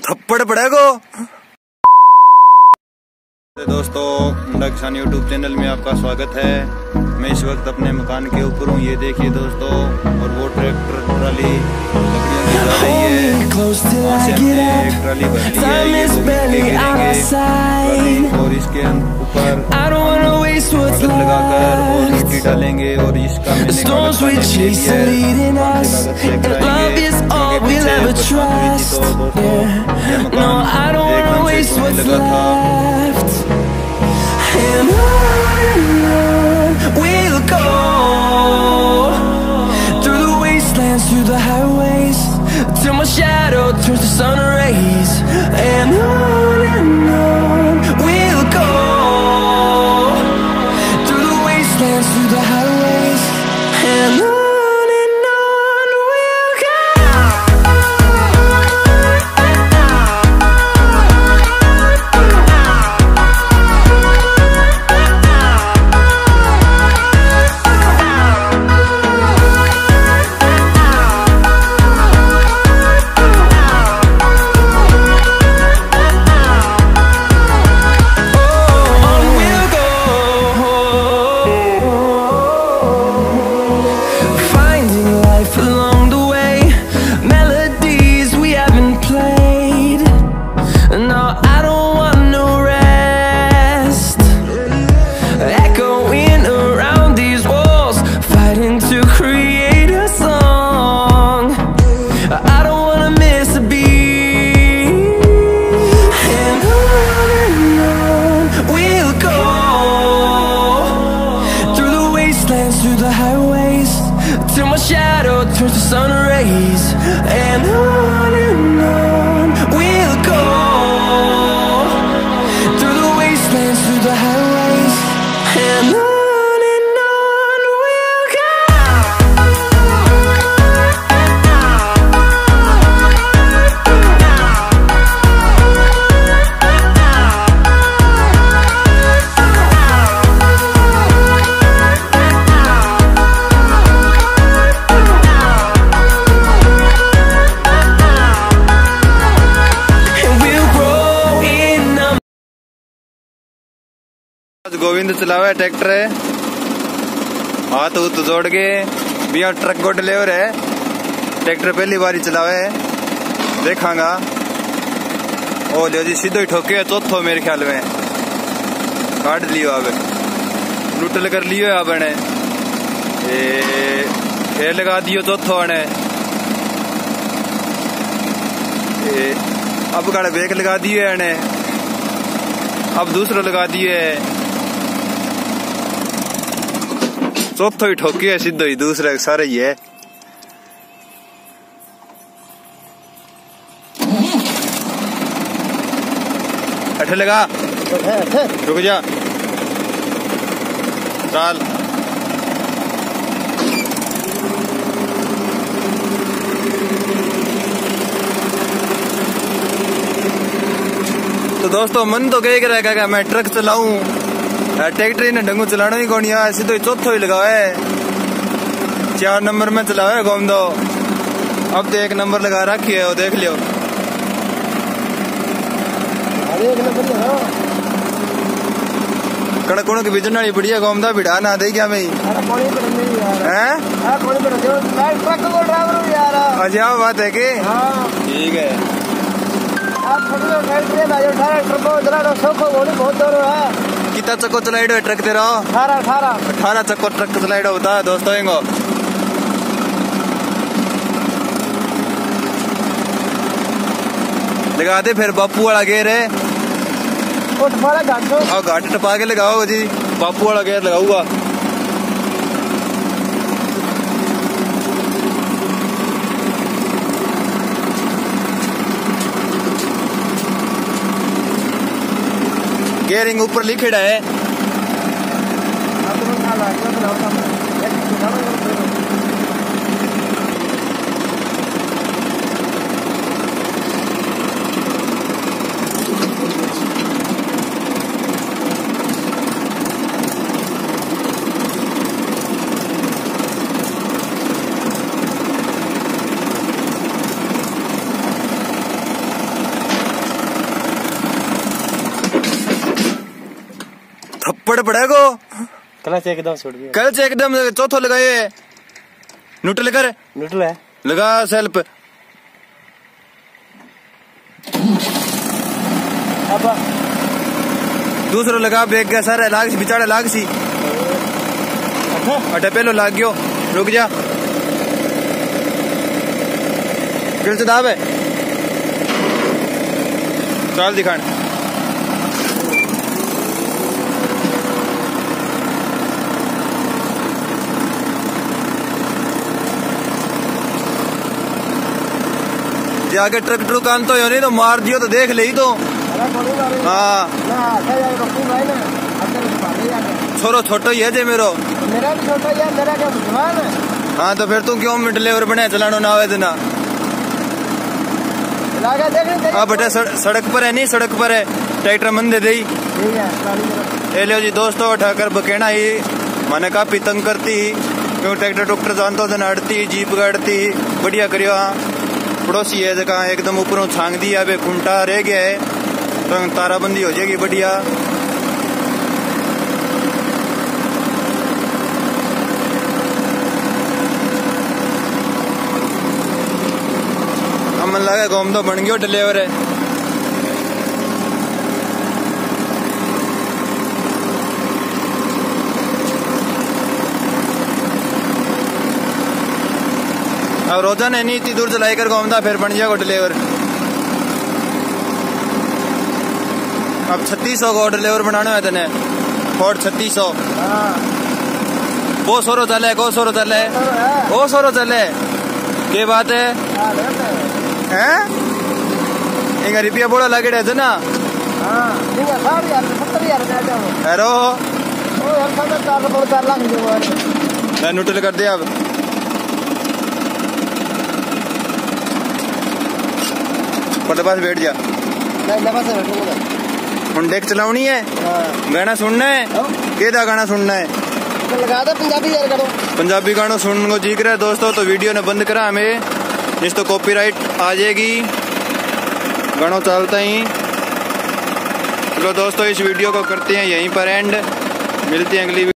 थप्पड़ पड़ेगा। दोस्तों मुंडा किसान यूट्यूब चैनल में आपका स्वागत है। मैं इस वक्त अपने मकान के ऊपर हूँ, ये देखिए दोस्तों, और वो ट्रैक्टर ट्राली लकड़ियाँ ले जा रही है। वहाँ से हमने एक ट्राली भर ली है, ये 2 घंटे गिरेंगे ट्राली, और इसके ऊपर कागज लगाकर और मिट्टी डालेंगे, और इसका मैंने कागज ले लिया है, कागज लेकर आएंगे क्योंकि पीछे बरसात हुई थी तो दोस्तों ये मकान एकदम से टूटने लगा था। And on we'll go, through the wastelands, through the highways, till my shadow turns to sun rays. And on we'll go, through the wastelands, through the highways, and on we'll go. Through the highways, till my shadow turns to sun rays. And on we'll go, through the wastelands, through the highways, and on we'll go. Govind चलावे tractor है, हाथ तो जोड़ के बिया truck गोड ले रहे, ट्रैक्टर पहली बारी चलावे देखांगा। ओ लियो जी सीधो ही ठोके, चौथो मेरे ख्याल में काट लियो, अब लुटल कर लियो अब ने फिर लगा दियो चौथो ने, अब गाड़े ब्रेक लगा दिए ने, अब दूसरा लगा दिए, चौथो ही ठोकी है सीधो ही, दूसरा सारे ही है। अठे लगा, रुक जा, चल। तो दोस्तों मन तो कह रहेगा मैं ट्रक चलाऊं, ट्रैक्टर ने ढंगू चलाना ही कौन है, सीधो ही चौथो ही लगावा है, 4 नंबर में चलावा है घूम दो। अब तो 1 नंबर लगा रखी है, वो देख लियो। कड़क की बिजन वाली बढ़िया घूमदा बिड़ा ना दे क्या मैं अच्छा बात है कि ठीक है। कितना चक्को चलाइडो है ट्रक तेरा? 18 चक्को ट्रक चलाइडो बता दोस्तों इनको। लगा दे फिर बापू वाला गेर है, घाट टपा के लगाओ जी, बापू वाला गेर लगाऊंगा। गेयरिंग ऊपर लिखेड़ा है, लगो क्लच एकदम छोड़ दिया, क्लच एकदम चौथो लगाए, न्यूट्रल कर, न्यूट्रल है, लगा सेल्फ, अब दूसरो लगा ब्रेक का सर लाग सी बिचारा लाग सी अटे पहलो लाग गयो, रुक जा क्लच दाब है, चल दिखान आगे ट्रक ट्रुक आन तो नहीं तो मार दियो तो देख ले ही तो। हाँ छोरो छोटो ही है जे मेरो, मेरा भी छोटा यार, मेरा क्या बुझवान है। हाँ तो फिर तू क्यों मिड लेवर बने चलानो ना आवे देना। हाँ बेटा सड़क पर है, नहीं सड़क पर है, ट्रैक्टर मंदे दे ही लो जी दोस्तों, उठाकर बकेना ही मैंने काफी तंग करती क्यों ट्रैक्टर टुक्टर जानतो दिन अड़ती जीप गाड़ती बढ़िया करियो। हाँ पड़ोसी है जगह एकदम ऊपरों छांग दिया, अबे खुंटा रह गया है तो ताराबंदी हो जाएगी बढ़िया। मन लगा घूम तो बन गयो डिलीवर है। अब रोजाना नहीं इतनी दूर चलाई कर घूमता फिर बन जाएगा डिलीवर। अब 3600 को डिलीवर बनाना है तेने, फोर्ड 3600 वो सोरो चले, को सोरो चले, वो सोरो चले, के बात है हैं? इंगा रुपया बोला लगे थे ना। हेरो न्यूट्रल कर दिया, अब पर पास बैठ जा, हम डेक चलानी है, गाना सुनना है, केदा गाना सुनना है, लगा दो पंजाबी यार, करो पंजाबी गाना सुनने को जीक रहा है दोस्तों। तो वीडियो ने बंद करा हमें, जिस तो कॉपीराइट आ जाएगी, गाना चलता ही। चलो दोस्तों इस वीडियो को करते हैं यहीं पर एंड, मिलते हैं अगली